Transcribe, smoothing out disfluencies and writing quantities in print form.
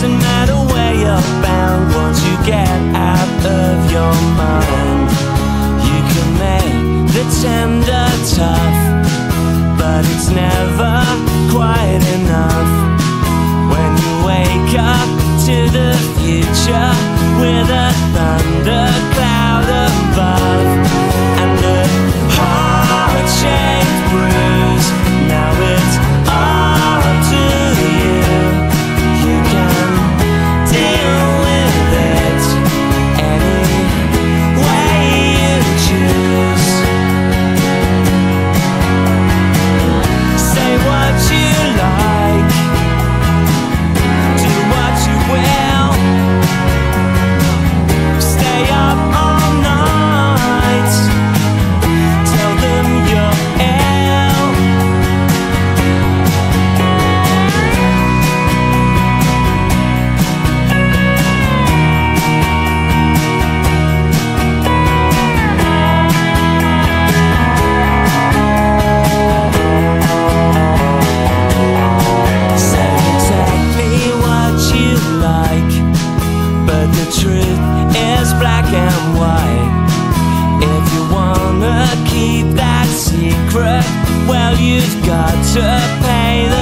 doesn't matter where you're bound, once you get out of your mind. You can make the tender tough, but it's never quite enough. When you wake up to the future with a thundercloud above, and the heart-shaped bruise, now it's up to you. You can deal with it any way you choose. Say what you like, do what you will, stay up all night, tell them you're ill. Say exactly what you like, but the truth is black and white. If you wanna keep that secret, well, you've got to pay the